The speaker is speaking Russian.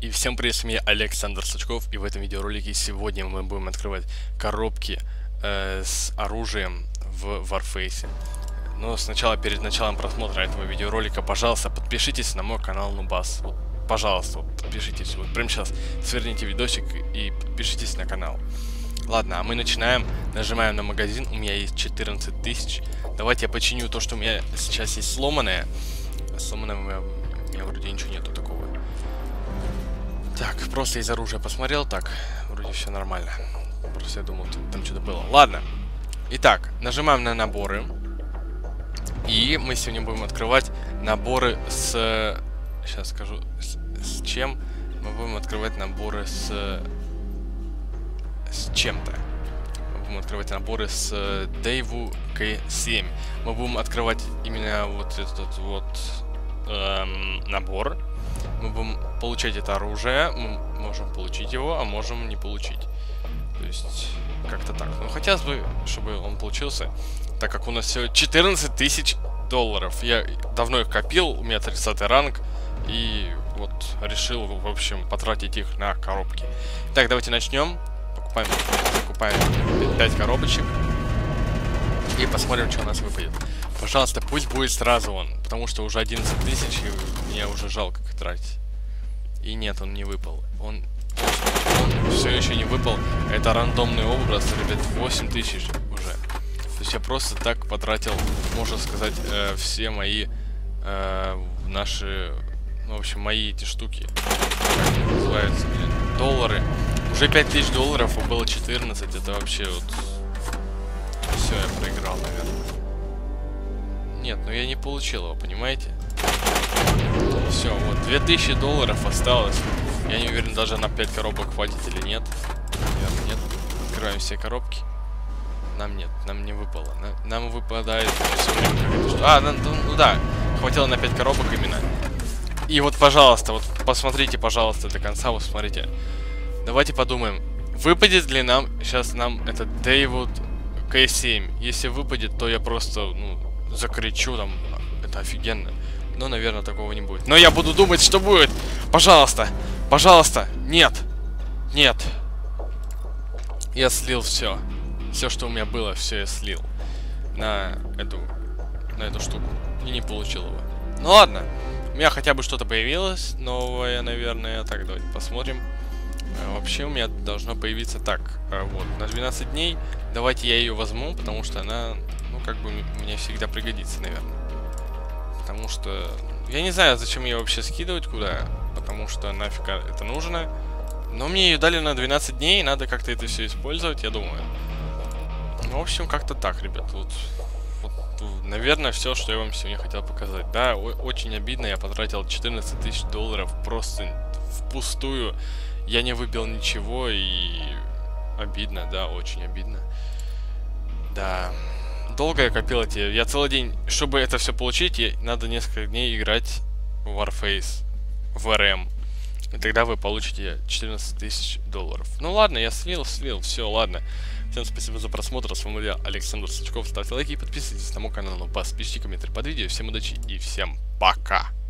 И всем привет, с вами Александр Сачков, и в этом видеоролике сегодня мы будем открывать коробки с оружием в Warface. Но сначала, перед началом просмотра этого видеоролика, пожалуйста, подпишитесь на мой канал Нубас. Вот, пожалуйста, вот, подпишитесь. Вот прямо сейчас сверните видосик и подпишитесь на канал. Ладно, а мы начинаем. Нажимаем на магазин. У меня есть 14 тысяч. Давайте я починю то, что у меня сейчас есть сломанное. Сломанное у меня вроде ничего нету такого. Так, просто из оружия посмотрел. Так, вроде все нормально. Просто я думал, там что-то было. Ладно. Итак, нажимаем на наборы. И мы сегодня будем открывать наборы с... Сейчас скажу, с чем. Мы будем открывать наборы с чем-то. Мы будем открывать наборы с Daewoo K7. Мы будем открывать именно вот этот вот набор. Мы будем получать это оружие. Мы можем получить его, а можем не получить. То есть, как-то так. Но хотелось бы, чтобы он получился, так как у нас всего 14 тысяч долларов. Я давно их копил, у меня 30-й ранг. И вот решил, в общем, потратить их на коробки. Так, давайте начнем. Закупаем 5 коробочек. И посмотрим, что у нас выпадет. Пожалуйста, пусть будет сразу он. Потому что уже 11 тысяч, и мне уже жалко их тратить. И нет, он не выпал. Он все еще не выпал. Это рандомный образ, ребят, 8 тысяч уже. То есть я просто так потратил, можно сказать, все мои наши, ну, в общем, мои эти штуки. Как называются, блин, доллары. Уже 5000 долларов, а было 14. Это вообще вот... Все, я проиграл, наверное. Нет, ну я не получил его, понимаете? Все, вот, 2000 долларов осталось. Я не уверен, даже на 5 коробок хватит или нет. Наверное, нет. Открываем все коробки. Нам нет, нам не выпало. Нам выпадает все время какая-то штука. Ну да, хватило на 5 коробок именно. И вот, пожалуйста, вот посмотрите, пожалуйста, до конца, вот смотрите. Давайте подумаем, выпадет ли нам сейчас этот Daewoo K7. Если выпадет, то я просто, ну, закричу там, это офигенно. Но, наверное, такого не будет. Но я буду думать, что будет. Пожалуйста, пожалуйста, нет, нет. Я слил все. Все, что у меня было, все я слил на эту штуку. И не получил его. Ну ладно, у меня хотя бы что-то появилось новое, наверное. Так, давайте посмотрим. Вообще у меня должно появиться так. Вот, на 12 дней. Давайте я ее возьму, потому что она, ну, как бы мне всегда пригодится, наверное. Потому что я не знаю, зачем ее вообще скидывать куда. Потому что нафиг это нужно. Но мне ее дали на 12 дней, и надо как-то это все использовать, я думаю. Ну, в общем, как-то так, ребят. Вот, наверное, все, что я вам сегодня хотел показать. Да, очень обидно, я потратил 14 тысяч долларов просто впустую. Я не выбил ничего, и обидно, да, очень обидно. Да, долго я копил эти... Я целый день, чтобы это все получить, надо несколько дней играть в Warface, в РМ. И тогда вы получите 14 тысяч долларов. Ну ладно, я слил, все, ладно. Всем спасибо за просмотр, с вами был Александр Сачков. Ставьте лайки и подписывайтесь на мой канал. Пишите комментарии под видео. Всем удачи и всем пока.